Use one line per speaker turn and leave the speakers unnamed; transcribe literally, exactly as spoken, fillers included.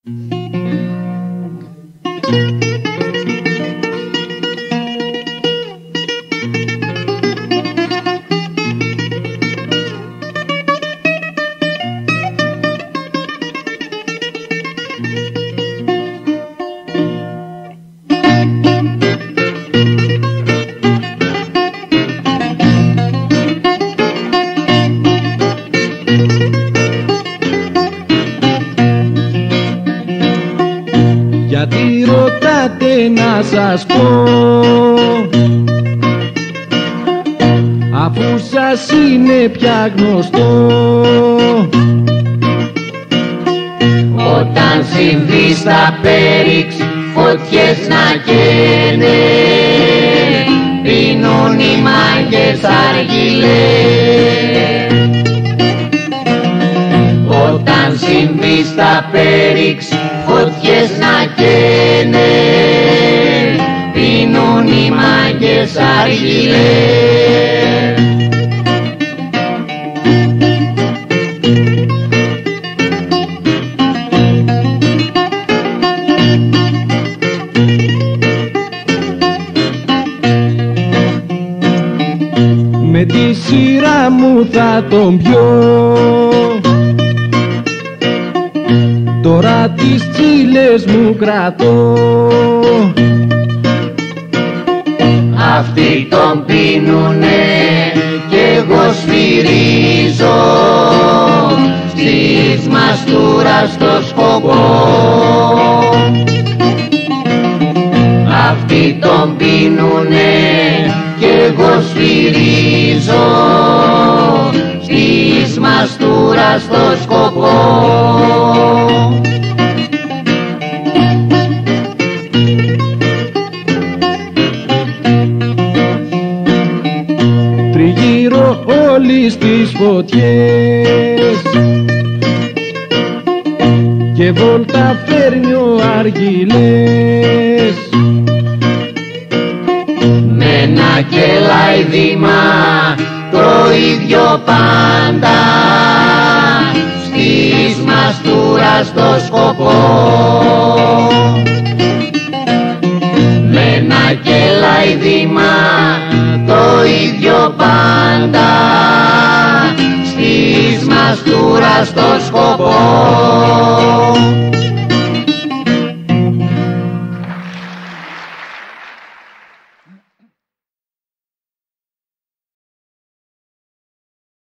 Γιατί ρωτάτε να σας πω, αφού σας είναι πια γνωστό.
Όταν συμβεί στα Πέριξ φωτιές να καίνε, πίνουν οι μάγκες αργυλέ. Όταν συμβεί στα Πέριξ φωτιές να καίνε, πίνουν οι μάγκες αργυλέ.
Με τη σειρά μου θα τον πιω, τώρα τις τσίλες μου κρατώ.
Αυτοί τον πίνουνε κι εγώ σφυρίζω, στις μαστούρα στο σκοπό. Αυτοί τον πίνουνε κι εγώ σφυρίζω, στις μαστούρα στο σκοπό.
Τριγύρω όλοι στις φωτιές και βόλτα φέρνει ο αργυλές.
Με ένα κελάιδημα το ίδιο πάντα, στις μαστούρα στο σκοπό. Με ένα κελάιδημα το ίδιο πάντα, στις μαστούρα στο σκοπό.